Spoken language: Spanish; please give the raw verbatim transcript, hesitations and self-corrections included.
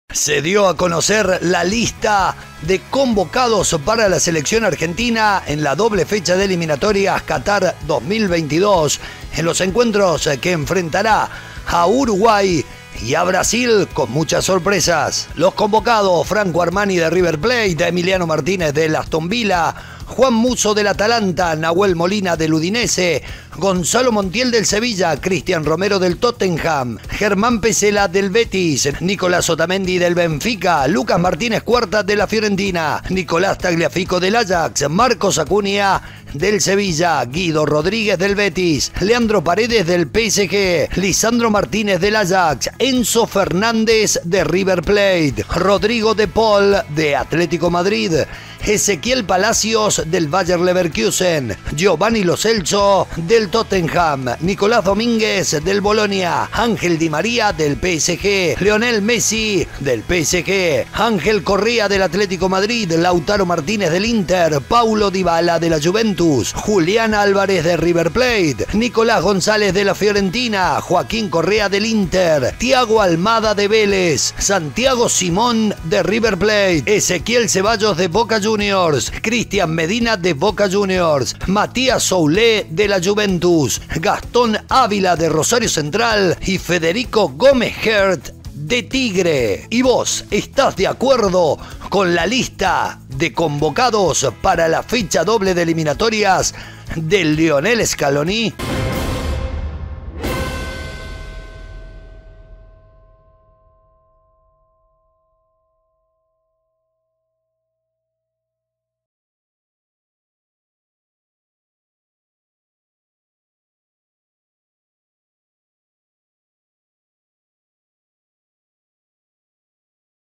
Se dio a conocer la lista de convocados para la selección argentina en la doble fecha de eliminatorias Qatar dos mil veintidós, en los encuentros que enfrentará a Uruguay y a Brasil con muchas sorpresas. Los convocados: Franco Armani de River Plate, Emiliano Martínez del Aston Villa, Juan Musso del Atalanta, Nahuel Molina del Udinese, Gonzalo Montiel del Sevilla, Cristian Romero del Tottenham, Germán Pesela del Betis, Nicolás Otamendi del Benfica, Lucas Martínez Cuarta de la Fiorentina, Nicolás Tagliafico del Ajax, Marcos Acuña del Sevilla, Guido Rodríguez del Betis, Leandro Paredes del P S G, Lisandro Martínez del Ajax, Enzo Fernández de River Plate, Rodrigo de Paul de Atlético Madrid, Ezequiel Palacios del Bayer Leverkusen, Giovanni Lo Celso del Tottenham, Nicolás Domínguez del Bolonia, Ángel Di María del P S G, Lionel Messi del P S G, Ángel Correa del Atlético Madrid, Lautaro Martínez del Inter, Paulo Dybala de la Juventus, Julián Álvarez de River Plate, Nicolás González de la Fiorentina, Joaquín Correa del Inter, Thiago Almada de Vélez, Santiago Simón de River Plate, Ezequiel Ceballos de Boca Juniors, Cristian Medina de Boca Juniors, Matías Soulé de la Juventus, Gastón Ávila de Rosario Central y Federico Gómez Hert de Tigre. ¿Y vos estás de acuerdo con la lista de convocados para la fecha doble de eliminatorias de Lionel Scaloni?